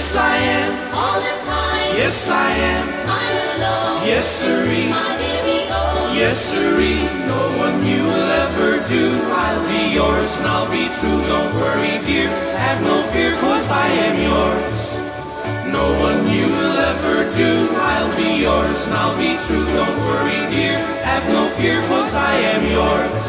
Yes, I am. All the time. Yes, I am. I'm alone. Yes, sirree. My very own. Yes, sirree. No one you will ever do. I'll be yours and I'll be true. Don't worry, dear. Have no fear, 'cause I am yours. No one you will ever do. I'll be yours and I'll be true. Don't worry, dear. Have no fear, 'cause I am yours.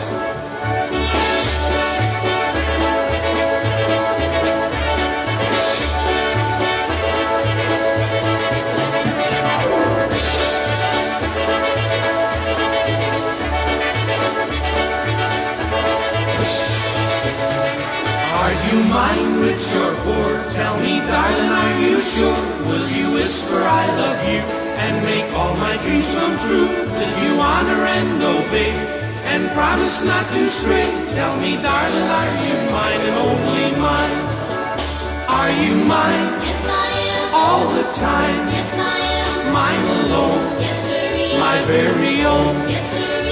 Are you mine, rich or poor? Tell me, darling, are you sure? Will you whisper I love you and make all my dreams come true? Will you honor and obey and promise not to stray? Tell me, darling, are you mine and only mine? Are you mine? Yes, I am. All the time. Yes, I am. Mine alone. Yes, sirree. My very own. Yes, sirree.